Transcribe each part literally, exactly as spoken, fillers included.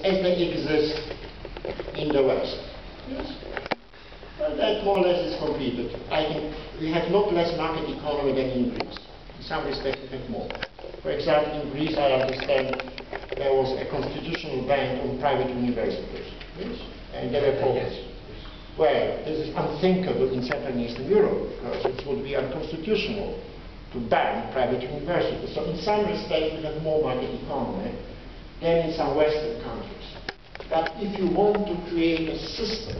as they exist in the West. Yes? Well, that more or less is completed. I think we have not less market economy than in Greece. In some respects, we have more. For example, in Greece, I understand there was a constitutional ban on private universities. Yes? And there were problems. Well, this is unthinkable in Central and Eastern Europe, because it would be unconstitutional to ban private universities. So in some respects, we have more market economy than in some Western countries. But if you want to create a system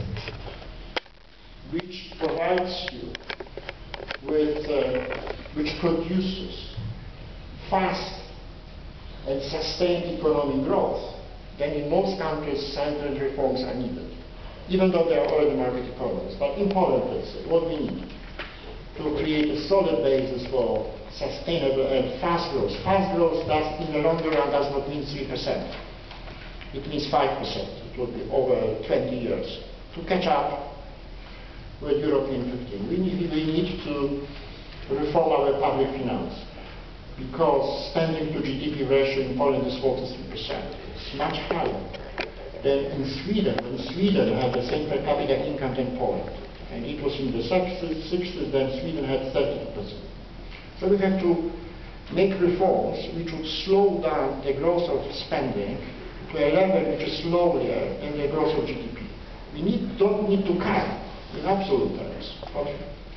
which provides you with, uh, which produces fast and sustained economic growth, then in most countries, central reforms are needed, even though they are already market economies. But in Poland, let's say, what we need to create a solid basis for sustainable and fast growth. Fast growth does, in the longer run, does not mean three percent. It means five percent. It will be over twenty years to catch up with European fifteen. We need, we need to reform our public finance, because spending to G D P ratio in Poland is forty-three percent. It's much higher than in Sweden, when Sweden had the same per capita income than Poland. And it was in the sixties, then Sweden had thirty percent. So we have to make reforms which would slow down the growth of spending to a level which is lower than the growth of G D P. We need, don't need to cut in absolute terms. But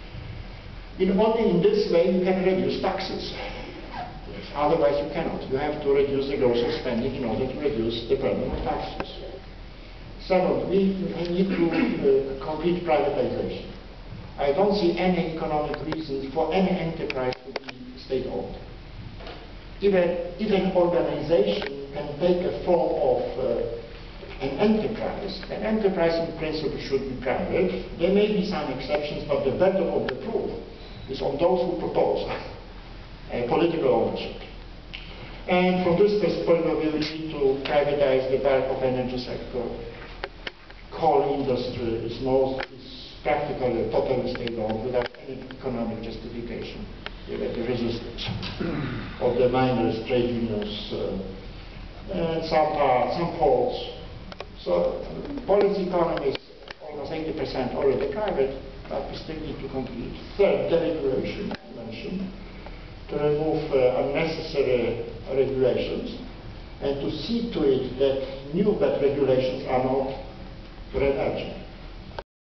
in only in this way you can reduce taxes. Yes, otherwise you cannot. You have to reduce the growth of spending in order to reduce the burden of taxes. Second, we need to uh, complete privatization. I don't see any economic reasons for any enterprise to be state-owned. Even, even organization can take a form of uh, an enterprise. An enterprise in principle should be private. There may be some exceptions, but the burden of the proof is on those who propose uh, political ownership. And from this point of view, we need to privatize the bulk of energy sector. Coal industry is most is practically totally state-owned without any economic justification. You get the resistance of the miners, trade unions, uh, and some parts, some ports. So Polish economy is almost eighty percent already private, but we still need to complete. Third, deregulation, I mentioned, to remove uh, unnecessary regulations and to see to it that new bad regulations are not red edge.